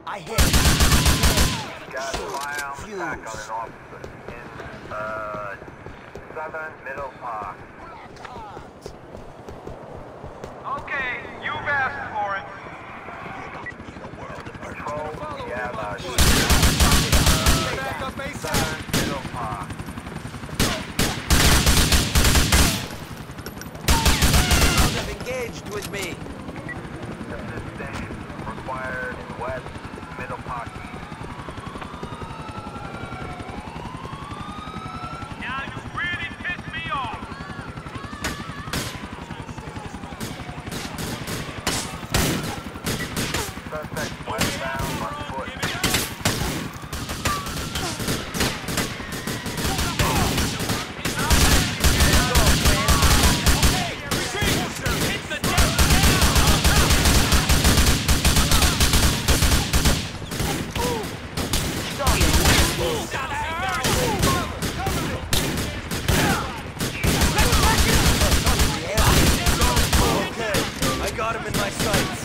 I hit. Got a firearm attack on an officer in, 7 Middle Park. Okay, you've asked for it. Control, we have, Back up, 7 Middle Park. They've engaged with me. Assistance required in West Middle Park. Now you really pissed me off. Suspect westbound on foot. I got him in my sights.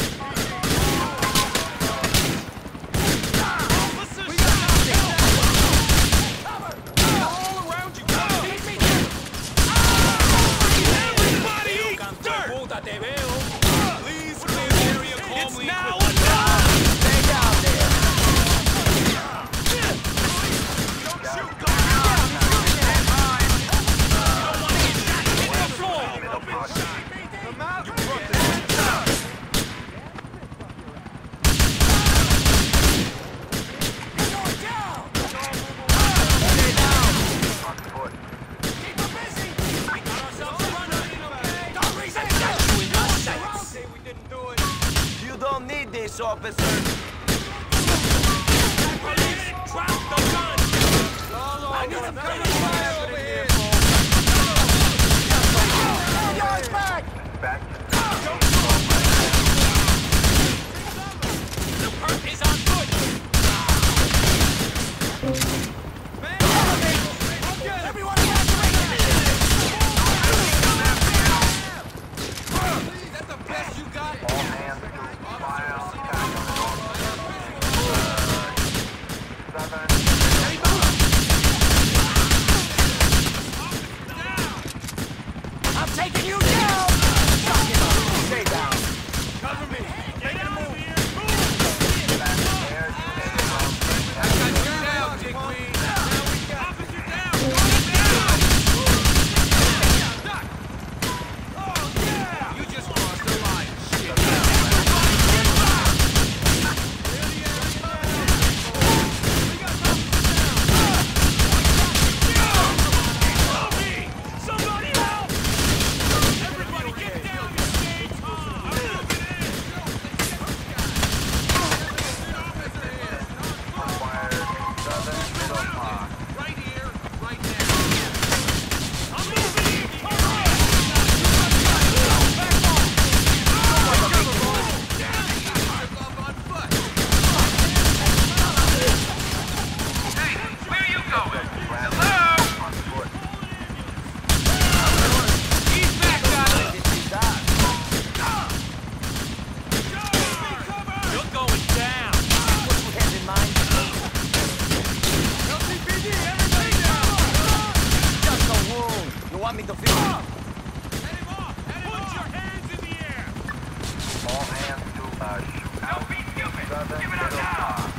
You don't need this, officer. Police, drop the gun! I need some fire over here! Back. The perp is on foot! Everyone that's the best you got? All hands to firearm attack on an officer. 7. I'm taking you down! Stay down. Cover me! Make it move! You just crossed the line. Shit. Somebody help! Everybody get down the stage! Required 7 Middle Park. Right here, right now. I'm moving! Hey, where are you going? Hello? On foot. He's back, guys. You're going down! What you have in mind? LCPD, everybody down! Just a wound. You want me to fix it? Head him off! Put your hands in the air! All hands to shootout. Don't be stupid. 7 Give it up Middle now. Park.